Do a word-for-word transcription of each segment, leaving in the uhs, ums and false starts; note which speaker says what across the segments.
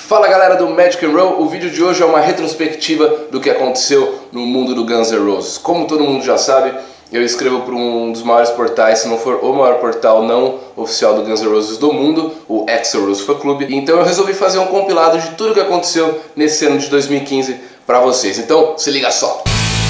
Speaker 1: Fala galera do Magic and Roll, o vídeo de hoje é uma retrospectiva do que aconteceu no mundo do Guns N' Roses. Como todo mundo já sabe, eu escrevo para um dos maiores portais, se não for o maior portal não oficial do Guns N' Roses do mundo, o Axl Rose Fan Club. Então eu resolvi fazer um compilado de tudo que aconteceu nesse ano de dois mil e quinze para vocês. Então se liga só!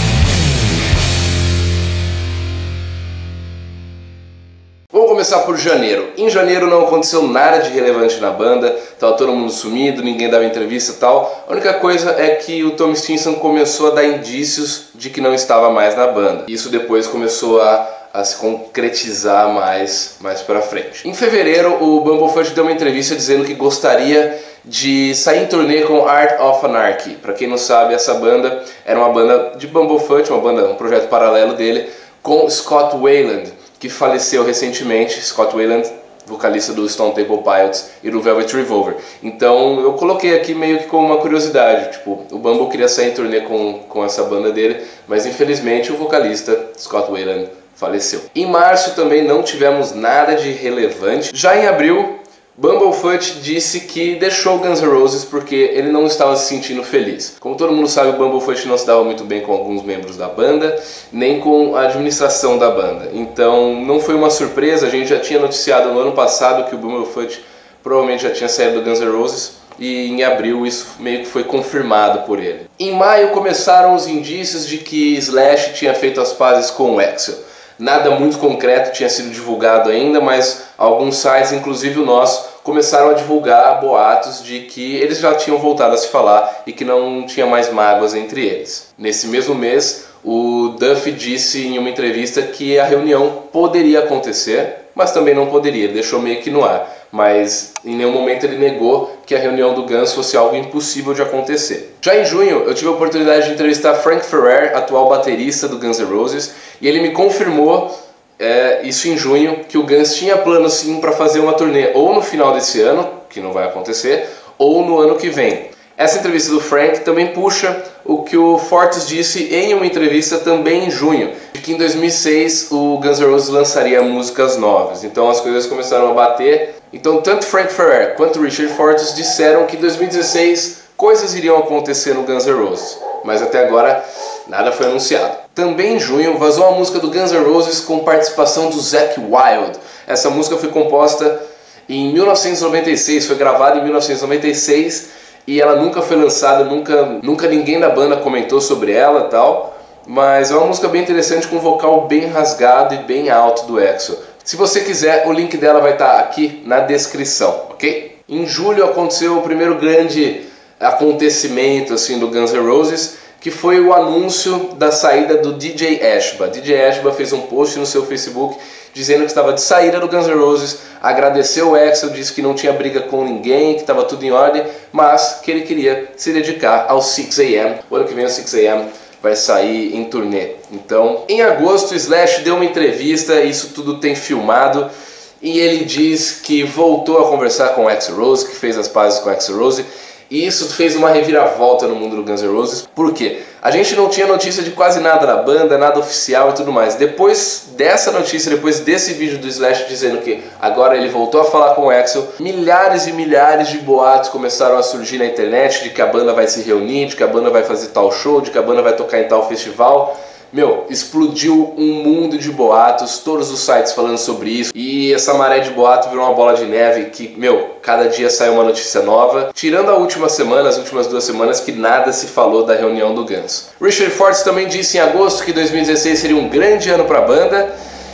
Speaker 1: Vamos começar por janeiro. Em janeiro não aconteceu nada de relevante na banda, estava todo mundo sumido, ninguém dava entrevista e tal. A única coisa é que o Tommy Stinson começou a dar indícios de que não estava mais na banda. Isso depois começou a, a se concretizar mais, mais pra frente. Em fevereiro o Bumblefoot deu uma entrevista dizendo que gostaria de sair em turnê com Art of Anarchy. Para quem não sabe, essa banda era uma banda de Bumblefoot, uma banda, um projeto paralelo dele, com Scott Weiland, que faleceu recentemente. Scott Weiland, vocalista do Stone Temple Pilots e do Velvet Revolver. Então eu coloquei aqui meio que como uma curiosidade, tipo, o Bumble queria sair em turnê com, com essa banda dele, mas infelizmente o vocalista Scott Weiland faleceu. Em março também não tivemos nada de relevante. Já em abril, Bumblefoot disse que deixou o Guns N' Roses porque ele não estava se sentindo feliz. Como todo mundo sabe, o Bumblefoot não se dava muito bem com alguns membros da banda, nem com a administração da banda. Então não foi uma surpresa, a gente já tinha noticiado no ano passado que o Bumblefoot provavelmente já tinha saído do Guns N' Roses, e em abril isso meio que foi confirmado por ele. Em maio começaram os indícios de que Slash tinha feito as pazes com o Axl. Nada muito concreto tinha sido divulgado ainda, mas alguns sites, inclusive o nosso, começaram a divulgar boatos de que eles já tinham voltado a se falar e que não tinha mais mágoas entre eles. Nesse mesmo mês, o Duff disse em uma entrevista que a reunião poderia acontecer, mas também não poderia, ele deixou meio que no ar. Mas em nenhum momento ele negou que a reunião do Guns fosse algo impossível de acontecer. Já em junho eu tive a oportunidade de entrevistar Frank Ferrer, atual baterista do Guns N' Roses, e ele me confirmou, é, isso em junho, que o Guns tinha plano sim para fazer uma turnê ou no final desse ano, que não vai acontecer, ou no ano que vem. Essa entrevista do Frank também puxa o que o Fortus disse em uma entrevista também em junho, de que em dois mil e seis o Guns N' Roses lançaria músicas novas. Então as coisas começaram a bater. Então tanto Frank Ferrer quanto Richard Fortus disseram que em dois mil e dezesseis coisas iriam acontecer no Guns N' Roses, mas até agora nada foi anunciado. Também em junho vazou a música do Guns N' Roses com participação do Zakk Wylde. Essa música foi composta em mil novecentos e noventa e seis, foi gravada em mil novecentos e noventa e seis e ela nunca foi lançada, nunca, nunca ninguém da banda comentou sobre ela e tal, mas é uma música bem interessante com um vocal bem rasgado e bem alto do Axl. Se você quiser, o link dela vai estar aqui na descrição, ok? Em julho aconteceu o primeiro grande acontecimento assim do Guns N' Roses, que foi o anúncio da saída do D J Ashba. D J Ashba fez um post no seu Facebook dizendo que estava de saída do Guns N' Roses, agradeceu o Axl, disse que não tinha briga com ninguém, que estava tudo em ordem, mas que ele queria se dedicar ao six A M. O ano que vem o six A M vai sair em turnê. Então, em agosto, Slash deu uma entrevista, isso tudo tem filmado, e ele diz que voltou a conversar com o Axl Rose, que fez as pazes com o Axl Rose, e isso fez uma reviravolta no mundo do Guns N' Roses. Por quê? A gente não tinha notícia de quase nada da banda, nada oficial e tudo mais. Depois dessa notícia, depois desse vídeo do Slash dizendo que agora ele voltou a falar com o Axl, milhares e milhares de boatos começaram a surgir na internet de que a banda vai se reunir, de que a banda vai fazer tal show, de que a banda vai tocar em tal festival. Meu, explodiu um mundo de boatos, todos os sites falando sobre isso, e essa maré de boato virou uma bola de neve que, meu, cada dia sai uma notícia nova, tirando a última semana, as últimas duas semanas, que nada se falou da reunião do Guns. Richard Fortus também disse em agosto que dois mil e dezesseis seria um grande ano para a banda,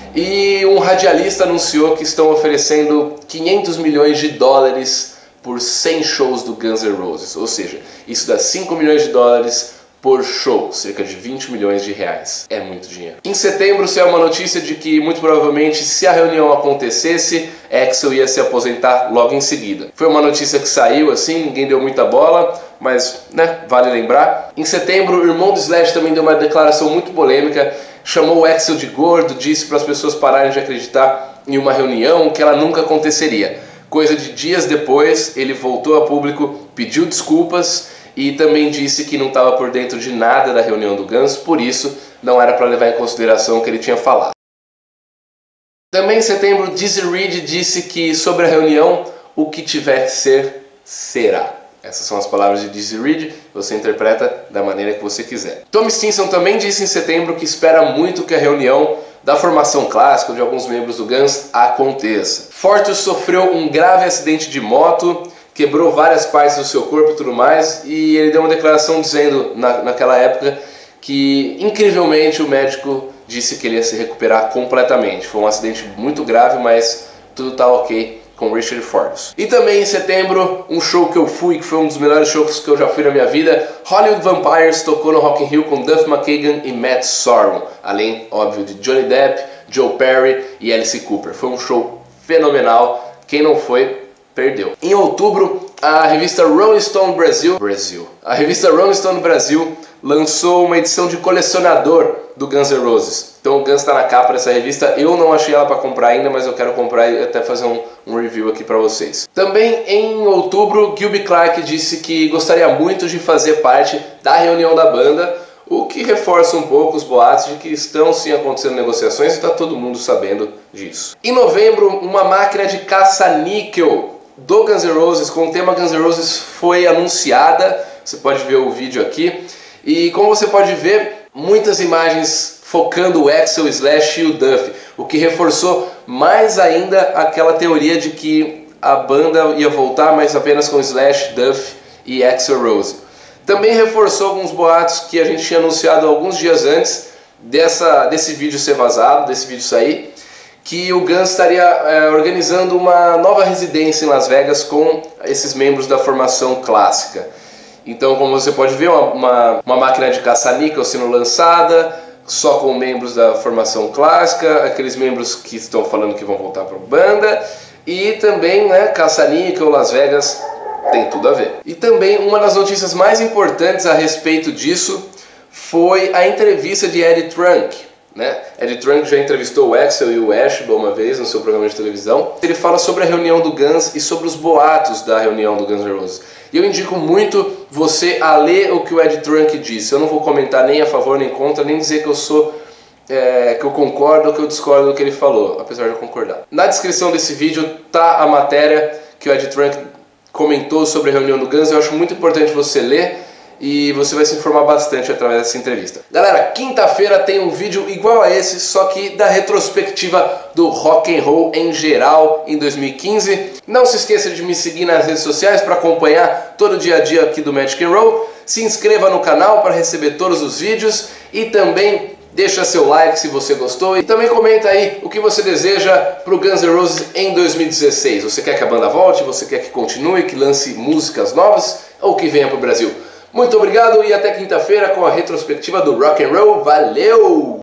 Speaker 1: e um radialista anunciou que estão oferecendo quinhentos milhões de dólares por cem shows do Guns N' Roses, ou seja, isso dá cinco milhões de dólares por show, cerca de vinte milhões de reais. É muito dinheiro. Em setembro saiu uma notícia de que, muito provavelmente, se a reunião acontecesse, Axl ia se aposentar logo em seguida. Foi uma notícia que saiu assim, ninguém deu muita bola, mas, né, vale lembrar. Em setembro, o irmão do Slash também deu uma declaração muito polêmica, chamou o Axl de gordo, disse para as pessoas pararem de acreditar em uma reunião que ela nunca aconteceria. Coisa de dias depois, ele voltou a público, pediu desculpas, e também disse que não estava por dentro de nada da reunião do Guns, por isso não era para levar em consideração o que ele tinha falado. Também em setembro, Dizzy Reed disse que sobre a reunião, o que tiver que ser, será. Essas são as palavras de Dizzy Reed, você interpreta da maneira que você quiser. Tommy Stinson também disse em setembro que espera muito que a reunião da formação clássica de alguns membros do Guns aconteça. Fortus sofreu um grave acidente de moto, quebrou várias partes do seu corpo e tudo mais, e ele deu uma declaração dizendo na, naquela época que, incrivelmente, o médico disse que ele ia se recuperar completamente. Foi um acidente muito grave, mas tudo tá ok com Richard Fortus. E também em setembro, um show que eu fui, que foi um dos melhores shows que eu já fui na minha vida, Hollywood Vampires tocou no Rock in Rio com Duff McKagan e Matt Sorum, além, óbvio, de Johnny Depp, Joe Perry e Alice Cooper. Foi um show fenomenal, quem não foi, perdeu. Em outubro, a revista Rolling Stone Brasil, Brasil, a revista Rolling Stone Brasil lançou uma edição de colecionador do Guns N' Roses. Então o Guns está na capa dessa revista. Eu não achei ela para comprar ainda, mas eu quero comprar e até fazer um, um review aqui para vocês. Também em outubro, Gilby Clarke disse que gostaria muito de fazer parte da reunião da banda, o que reforça um pouco os boatos de que estão sim acontecendo negociações e está todo mundo sabendo disso. Em novembro, uma máquina de caça-níquel do Guns N' Roses com o tema Guns N' Roses foi anunciada. Você pode ver o vídeo aqui. E como você pode ver, muitas imagens focando o Axl, o Slash e o Duff, o que reforçou mais ainda aquela teoria de que a banda ia voltar, mas apenas com Slash, Duff e Axl Rose. Também reforçou alguns boatos que a gente tinha anunciado alguns dias antes dessa, desse vídeo ser vazado, desse vídeo sair, que o Guns estaria é, organizando uma nova residência em Las Vegas com esses membros da formação clássica. Então, como você pode ver, uma, uma, uma máquina de caça-níquel sendo lançada, só com membros da formação clássica, aqueles membros que estão falando que vão voltar para a banda, e também, né, caça-níquel, Las Vegas, tem tudo a ver. E também uma das notícias mais importantes a respeito disso foi a entrevista de Eddie Trunk. Né? Eddie Trunk já entrevistou o Axl e o Ashba uma vez no seu programa de televisão. Ele fala sobre a reunião do Guns e sobre os boatos da reunião do Guns N' Roses. E eu indico muito você a ler o que o Eddie Trunk disse. Eu não vou comentar nem a favor nem contra, nem dizer que eu sou é, que eu concordo ou que eu discordo do que ele falou, apesar de eu concordar. Na descrição desse vídeo tá a matéria que o Eddie Trunk comentou sobre a reunião do Guns. Eu acho muito importante você ler e você vai se informar bastante através dessa entrevista. Galera, quinta-feira tem um vídeo igual a esse, só que da retrospectiva do rock and roll em geral em dois mil e quinze. Não se esqueça de me seguir nas redes sociais para acompanhar todo o dia a dia aqui do Magic and Roll. Se inscreva no canal para receber todos os vídeos e também deixa seu like se você gostou. E também comenta aí o que você deseja para o Guns N' Roses em dois mil e dezesseis. Você quer que a banda volte? Você quer que continue, que lance músicas novas ou que venha para o Brasil? Muito obrigado e até quinta-feira com a retrospectiva do Rock and Roll. Valeu!